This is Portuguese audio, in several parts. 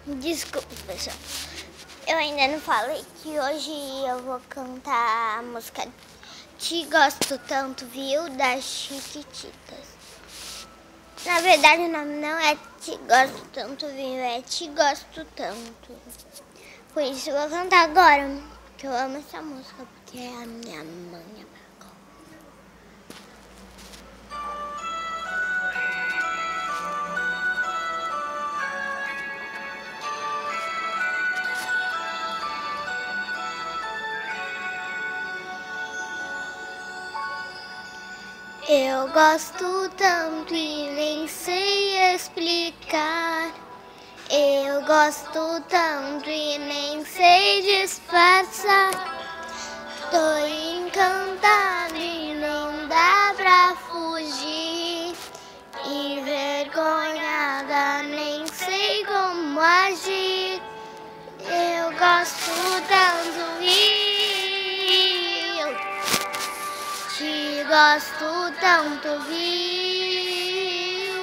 Desculpa, pessoal. Eu ainda não falei que hoje eu vou cantar a música Te Gosto Tanto, viu? Das Chiquititas. Na verdade, o nome não é Te Gosto Tanto, viu? É Te Gosto Tanto. Por isso eu vou cantar agora, que eu amo essa música, porque é a minha mãe apagou. Eu gosto tanto e nem sei explicar. Eu gosto tanto e nem sei disfarçar. Tô encantada e nem dá pra fugir. Envergonhada, nem sei como agir. Eu gosto tanto e eu te gosto tanto, viu?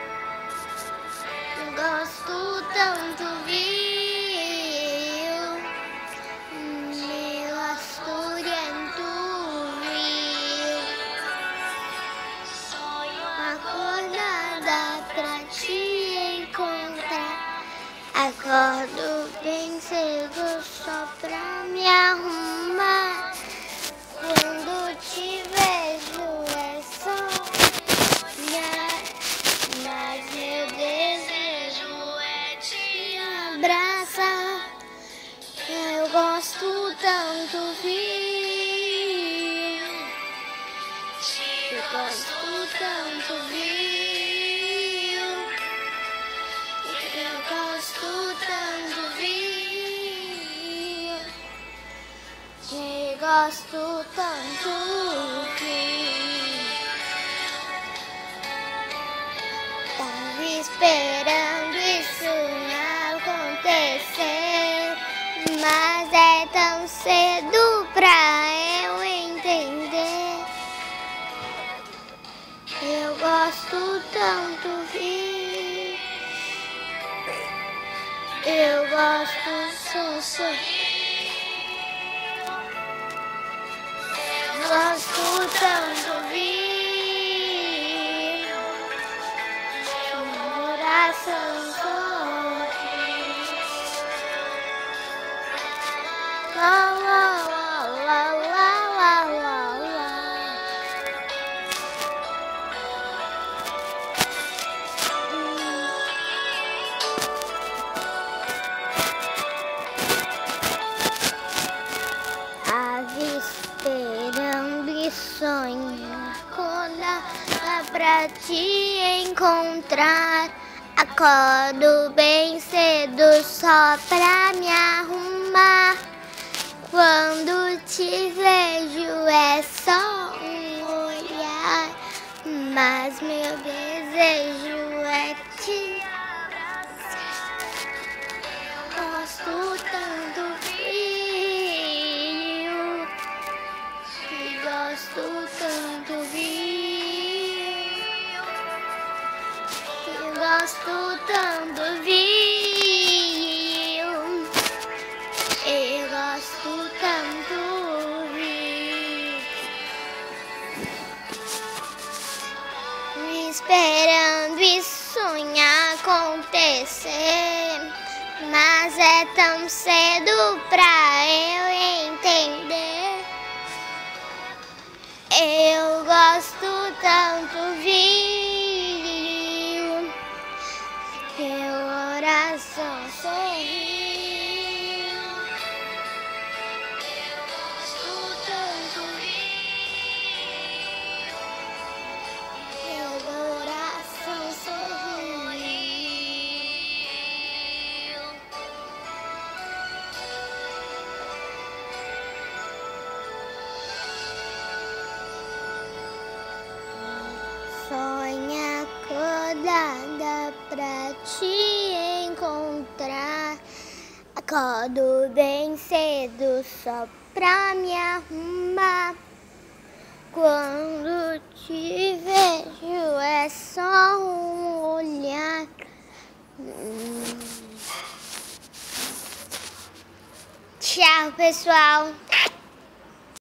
Gosto tanto, viu? Meu asturento, viu? Sonho acordada pra te encontrar. Acordo bem cedo só pra me arrumar. Quando te vejo é só sonhar, mas meu desejo é te abraçar. Eu gosto tanto, viu? Eu gosto tanto, viu? Eu gosto tanto, viu? Te gosto tanto que tava esperando isso acontecer, mas é tão cedo pra eu entender. Eu gosto tanto, viu? Eu gosto gosto tanto, viu? Meu coração sorri. Lá, lá, lá, lá, lá, lá, lá, lá. Ave esperando e sonha acordar pra te encontrar. Acordo bem cedo só pra me arrumar. Quando te vejo é só um olhar, mas meu desejo é te abraçar. Eu gosto tanto, viu? Te gosto tanto, viu? Te gosto tanto, viu? Eu gosto tanto, viu? Esperando isso sonhar acontecer, mas é tão cedo pra eu entender. Eu gosto tanto, viu? Meu coração sorriu. Eu gosto tanto, viu? Meu coração sorriu. Sonha acordada pra te encontrar. Acordo bem cedo só pra me arrumar. Quando te vejo é só um olhar. Tchau, pessoal.